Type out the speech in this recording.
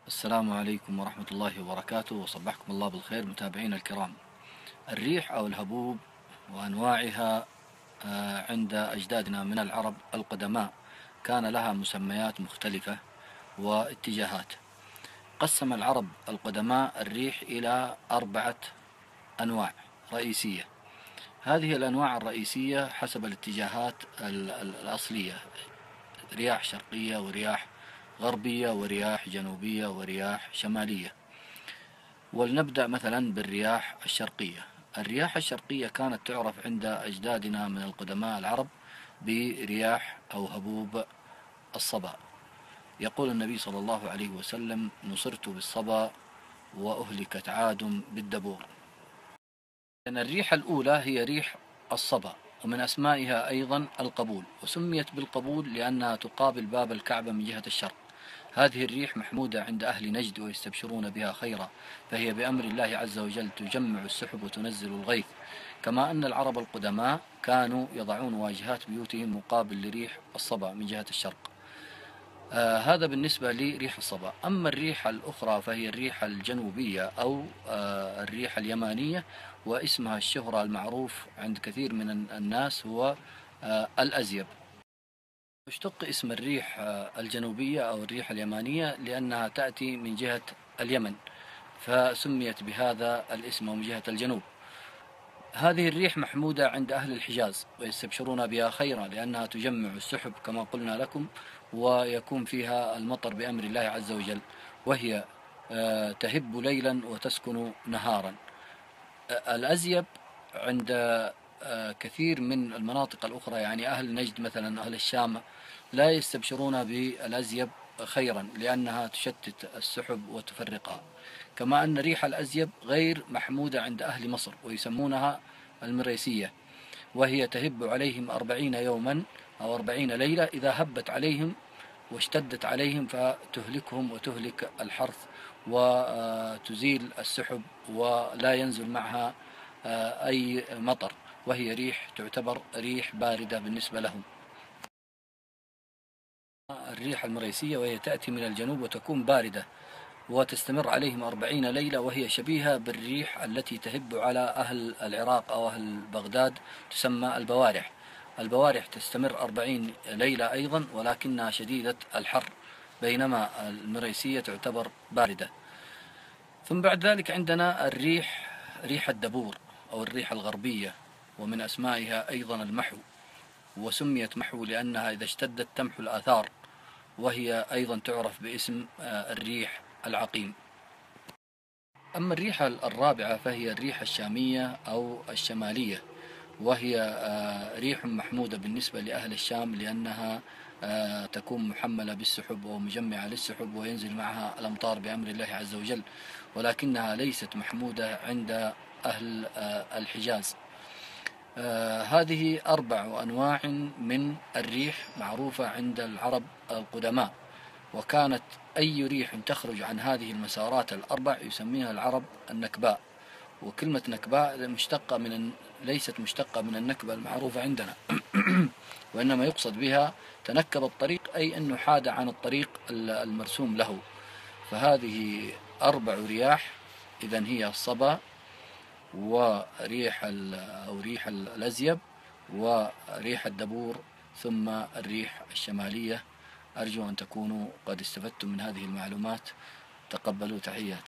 السلام عليكم ورحمة الله وبركاته، وصبحكم الله بالخير متابعينا الكرام. الريح أو الهبوب وأنواعها عند أجدادنا من العرب القدماء كان لها مسميات مختلفة واتجاهات. قسم العرب القدماء الريح إلى 4 أنواع رئيسية. هذه الأنواع الرئيسية حسب الاتجاهات الأصلية: رياح شرقية ورياح غربية ورياح جنوبية ورياح شمالية. ولنبدأ مثلا بالرياح الشرقية. الرياح الشرقية كانت تعرف عند أجدادنا من القدماء العرب برياح أو هبوب الصبا. يقول النبي صلى الله عليه وسلم: نصرت بالصبا وأهلكت عاد بالدبور. لأن الريح الأولى هي ريح الصبا، ومن أسمائها أيضا القبول، وسميت بالقبول لأنها تقابل باب الكعبة من جهة الشرق. هذه الريح محمودة عند أهل نجد ويستبشرون بها خيرا، فهي بأمر الله عز وجل تجمع السحب وتنزل الغيث. كما أن العرب القدماء كانوا يضعون واجهات بيوتهم مقابل لريح الصبا من جهة الشرق. هذا بالنسبة لريح الصبا. أما الريح الأخرى فهي الريح الجنوبية أو الريح اليمانية، واسمها الشهرة المعروف عند كثير من الناس هو الأزيب. اشتق اسم الريح الجنوبية أو الريح اليمانية لأنها تأتي من جهة اليمن، فسميت بهذا الاسم ومن جهة الجنوب. هذه الريح محمودة عند أهل الحجاز ويستبشرون بها خيرا لأنها تجمع السحب كما قلنا لكم، ويكون فيها المطر بأمر الله عز وجل، وهي تهب ليلا وتسكن نهارا. الأزيب عند كثير من المناطق الأخرى، يعني أهل نجد مثلا، أهل الشام لا يستبشرون بالأزيب خيرا لأنها تشتت السحب وتفرقها. كما أن ريح الأزيب غير محمودة عند أهل مصر ويسمونها المريسية، وهي تهب عليهم 40 يوما أو 40 ليلة. إذا هبت عليهم واشتدت عليهم فتهلكهم وتهلك الحرث وتزيل السحب ولا ينزل معها أي مطر، وهي ريح تعتبر ريح باردة بالنسبة لهم. الريح المريسية وهي تأتي من الجنوب وتكون باردة وتستمر عليهم 40 ليلة، وهي شبيهة بالريح التي تهب على أهل العراق أو أهل بغداد، تسمى البوارح. البوارح تستمر 40 ليلة أيضا ولكنها شديدة الحر، بينما المريسية تعتبر باردة. ثم بعد ذلك عندنا ريح الدبور أو الريح الغربية، ومن أسمائها أيضا المحو، وسميت محو لأنها إذا اشتدت تمحو الآثار، وهي أيضا تعرف باسم الريح العقيم. أما الريح الرابعة فهي الريح الشامية أو الشمالية، وهي ريح محمودة بالنسبة لأهل الشام لأنها تكون محملة بالسحب ومجمعة للسحب وينزل معها الأمطار بأمر الله عز وجل، ولكنها ليست محمودة عند أهل الحجاز. هذه 4 أنواع من الريح معروفة عند العرب القدماء، وكانت أي ريح تخرج عن هذه المسارات ال4 يسميها العرب النكباء. وكلمة نكباء ليست مشتقة من النكبة المعروفة عندنا وإنما يقصد بها تنكب الطريق، أي أنه حاد عن الطريق المرسوم له. فهذه 4 رياح إذن هي الصبا وريح الأزيب وريح الدبور ثم الريح الشمالية. أرجو أن تكونوا قد استفدتم من هذه المعلومات. تقبلوا تحياتي.